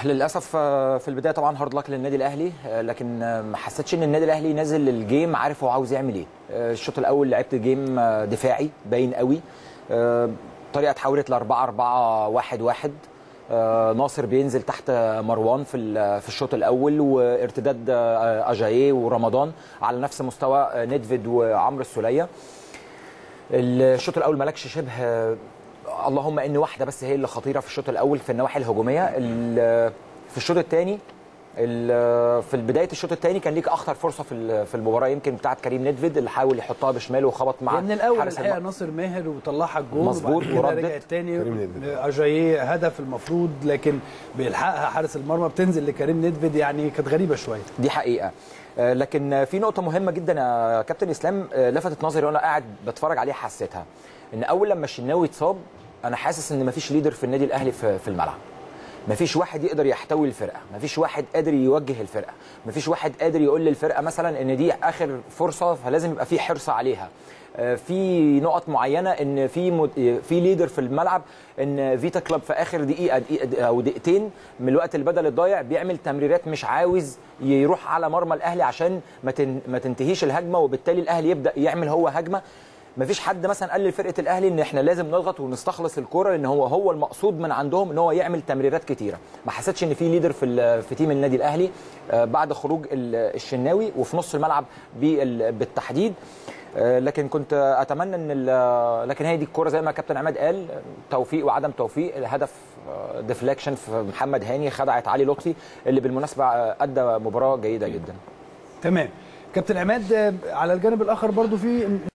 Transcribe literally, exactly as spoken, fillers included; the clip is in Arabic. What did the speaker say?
للاسف في البدايه طبعا هارد لك للنادي الاهلي، لكن ما حسيتش ان النادي الاهلي نازل الجيم عارف هو عاوز يعمل ايه. الشوط الاول لعبت جيم دفاعي باين قوي، طريقه اتحولت ل أربعة أربعة واحد واحد. ناصر بينزل تحت مروان في في الشوط الاول، وارتداد اجاييه ورمضان على نفس مستوى ندفيد وعمرو السوليه. الشوط الاول مالكش شبه، اللهم ان واحده بس هي اللي خطيره في الشوط الاول في النواحي الهجوميه. في الشوط الثاني في بدايه الشوط الثاني كان ليك اخطر فرصه في في المباراه يمكن بتاعه كريم ندفيد اللي حاول يحطها بشماله وخبط مع من الاول الحقيقه ناصر ماهر وطلعها الجول مظبوط ورجع الثاني اجاييه هدف المفروض، لكن بيلحقها حارس المرمى بتنزل لكريم ندفيد، يعني كانت غريبه شويه. دي حقيقه، لكن في نقطه مهمه جدا يا كابتن اسلام لفتت نظري وانا قاعد بتفرج عليها، حسيتها ان اول لما الشناوي اتصاب انا حاسس ان مفيش ليدر في النادي الاهلي في الملعب، مفيش واحد يقدر يحتوي الفرقه، مفيش واحد قادر يوجه الفرقه، مفيش واحد قادر يقول للفرقه مثلا ان دي اخر فرصه فلازم يبقى في حرص عليها. في نقط معينه ان في مد... في ليدر في الملعب، ان فيتا كلوب في اخر دقيقه, دقيقة او دقيقتين من الوقت البدل الضايع بيعمل تمريرات مش عاوز يروح على مرمى الاهلي عشان ما, تن... ما تنتهيش الهجمه، وبالتالي الاهلي يبدا يعمل هو هجمه. مفيش حد مثلا قال لفرقه الاهلي ان احنا لازم نضغط ونستخلص الكوره، لان هو هو المقصود من عندهم ان هو يعمل تمريرات كتيره. ما حسيتش ان في ليدر في في تيم النادي الاهلي بعد خروج الشناوي وفي نص الملعب بالتحديد. لكن كنت اتمنى ان لكن هي دي الكوره زي ما كابتن عماد قال، توفيق وعدم توفيق. الهدف ديفليكشن في محمد هاني خدعت علي لطفي اللي بالمناسبه ادى مباراه جيده جدا. تمام كابتن عماد، على الجانب الاخر برضو في